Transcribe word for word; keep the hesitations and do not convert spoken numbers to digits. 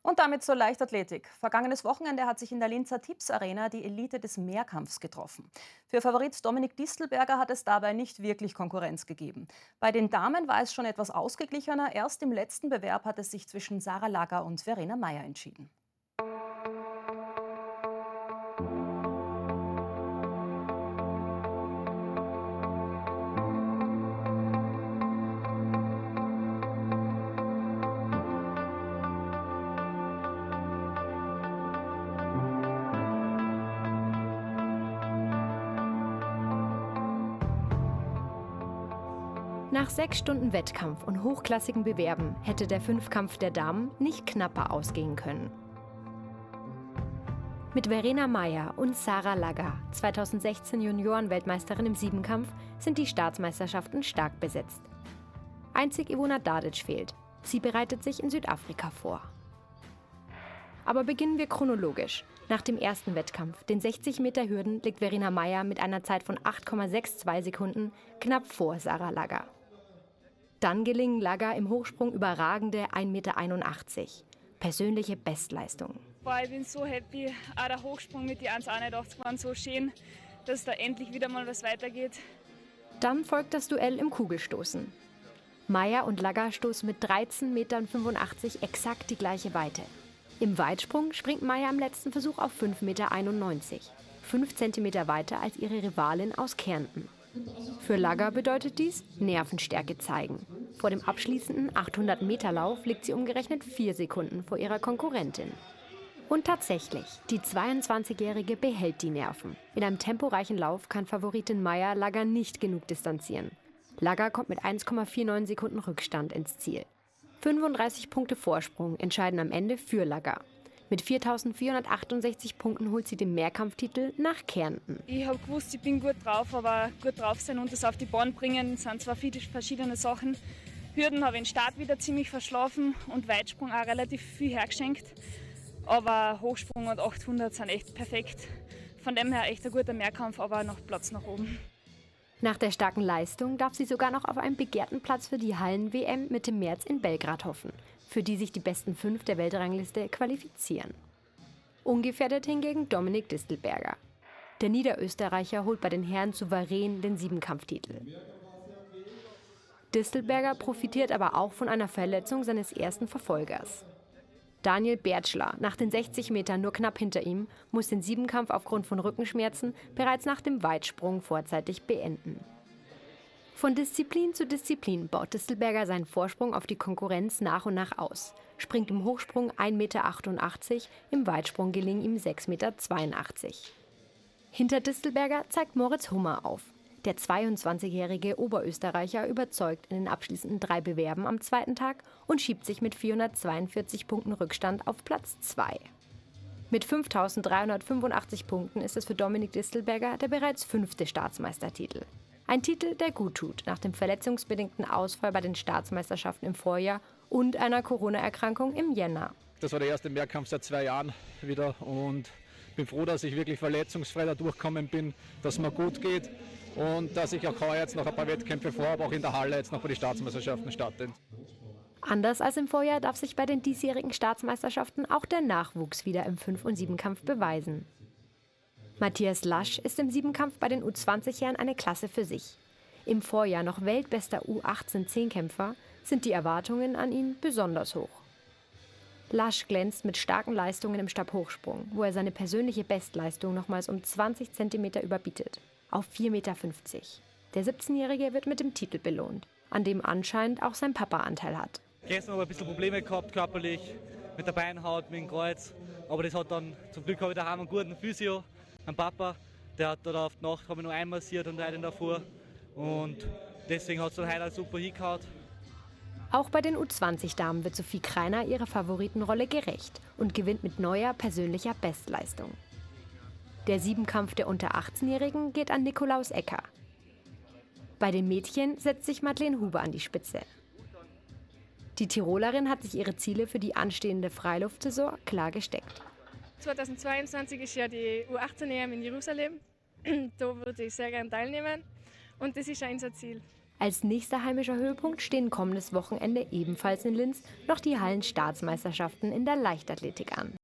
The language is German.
Und damit zur Leichtathletik. Vergangenes Wochenende hat sich in der Linzer Tipps Arena die Elite des Mehrkampfs getroffen. Für Favorit Dominik Distelberger hat es dabei nicht wirklich Konkurrenz gegeben. Bei den Damen war es schon etwas ausgeglichener. Erst im letzten Bewerb hat es sich zwischen Sarah Lagger und Verena Mayer entschieden. Nach sechs Stunden Wettkampf und hochklassigen Bewerben hätte der Fünfkampf der Damen nicht knapper ausgehen können. Mit Verena Mayer und Sarah Lagger, zweitausendsechzehn Junioren-Weltmeisterin im Siebenkampf, sind die Staatsmeisterschaften stark besetzt. Einzig Ivona Dadic fehlt. Sie bereitet sich in Südafrika vor. Aber beginnen wir chronologisch. Nach dem ersten Wettkampf, den sechzig Meter Hürden, liegt Verena Mayer mit einer Zeit von acht Komma zweiundsechzig Sekunden knapp vor Sarah Lagger. Dann gelingen Lagger im Hochsprung überragende ein Meter einundachtzig. Persönliche Bestleistung. Boah, ich bin so happy. Auch der Hochsprung mit die eins Komma einundachtzig waren so schön, dass da endlich wieder mal was weitergeht. Dann folgt das Duell im Kugelstoßen. Mayer und Lagger stoßen mit dreizehn Komma fünfundachtzig Metern exakt die gleiche Weite. Im Weitsprung springt Mayer im letzten Versuch auf fünf Komma einundneunzig Meter. Fünf Zentimeter weiter als ihre Rivalin aus Kärnten. Für Lagger bedeutet dies Nervenstärke zeigen. Vor dem abschließenden achthundert Meter Lauf liegt sie umgerechnet vier Sekunden vor ihrer Konkurrentin. Und tatsächlich, die zweiundzwanzigjährige behält die Nerven. In einem temporeichen Lauf kann Favoritin Mayer Lagger nicht genug distanzieren. Lagger kommt mit eins Komma neunundvierzig Sekunden Rückstand ins Ziel. fünfunddreißig Punkte Vorsprung entscheiden am Ende für Lagger. Mit viertausendvierhundertachtundsechzig Punkten holt sie den Mehrkampftitel nach Kärnten. Ich habe gewusst, ich bin gut drauf, aber gut drauf sein und das auf die Bahn bringen sind zwar viele verschiedene Sachen. Hürden habe ich den Start wieder ziemlich verschlafen und Weitsprung auch relativ viel hergeschenkt. Aber Hochsprung und achthundert sind echt perfekt. Von dem her echt ein guter Mehrkampf, aber noch Platz nach oben. Nach der starken Leistung darf sie sogar noch auf einen begehrten Platz für die Hallen-W M Mitte März in Belgrad hoffen, für die sich die besten fünf der Weltrangliste qualifizieren. Ungefährdet hingegen Dominik Distelberger. Der Niederösterreicher holt bei den Herren souverän den Siebenkampftitel. Distelberger profitiert aber auch von einer Verletzung seines ersten Verfolgers. Daniel Bertschler, nach den sechzig Metern nur knapp hinter ihm, muss den Siebenkampf aufgrund von Rückenschmerzen bereits nach dem Weitsprung vorzeitig beenden. Von Disziplin zu Disziplin baut Distelberger seinen Vorsprung auf die Konkurrenz nach und nach aus. Springt im Hochsprung ein Meter achtundachtzig, im Weitsprung gelingen ihm sechs Meter zweiundachtzig. Hinter Distelberger zeigt Moritz Hummer auf. Der zweiundzwanzigjährige Oberösterreicher überzeugt in den abschließenden drei Bewerben am zweiten Tag und schiebt sich mit vierhundertzweiundvierzig Punkten Rückstand auf Platz zwei. Mit fünftausenddreihundertfünfundachtzig Punkten ist es für Dominik Distelberger der bereits fünfte Staatsmeistertitel. Ein Titel, der gut tut, nach dem verletzungsbedingten Ausfall bei den Staatsmeisterschaften im Vorjahr und einer Corona-Erkrankung im Jänner. Das war der erste Mehrkampf seit zwei Jahren wieder und ich bin froh, dass ich wirklich verletzungsfrei da durchgekommen bin, dass es mir gut geht und dass ich auch heuer jetzt noch ein paar Wettkämpfe vorhabe, auch in der Halle jetzt noch bei den Staatsmeisterschaften starten. Anders als im Vorjahr darf sich bei den diesjährigen Staatsmeisterschaften auch der Nachwuchs wieder im Fünf- und Siebenkampf beweisen. Matthias Lasch ist im Siebenkampf bei den U zwanzig-Jahren eine Klasse für sich. Im Vorjahr noch weltbester U achtzehn-Zehnkämpfer sind die Erwartungen an ihn besonders hoch. Lasch glänzt mit starken Leistungen im Stabhochsprung, wo er seine persönliche Bestleistung nochmals um zwanzig Zentimeter überbietet, auf vier Meter fünfzig. Der siebzehnjährige wird mit dem Titel belohnt, an dem anscheinend auch sein Papa Anteil hat. Gestern habe ich ein bisschen Probleme gehabt, körperlich, mit der Beinhaut, mit dem Kreuz. Aber das hat dann, zum Glück habe ich daheim einen guten Physio, einen Papa, der hat dort auf die Nacht habe ich noch einmassiert und einen davor. Und deswegen hat es dann heute super hingehauen. Auch bei den U zwanzig-Damen wird Sophie Kreiner ihrer Favoritenrolle gerecht und gewinnt mit neuer persönlicher Bestleistung. Der Siebenkampf der unter achtzehnjährigen geht an Nikolaus Ecker. Bei den Mädchen setzt sich Madeleine Huber an die Spitze. Die Tirolerin hat sich ihre Ziele für die anstehende Freiluftsaison klar gesteckt. zweitausendzweiundzwanzig ist ja die U achtzehn E M in Jerusalem. Da würde ich sehr gerne teilnehmen und das ist auch unser Ziel. Als nächster heimischer Höhepunkt stehen kommendes Wochenende ebenfalls in Linz noch die Hallenstaatsmeisterschaften in der Leichtathletik an.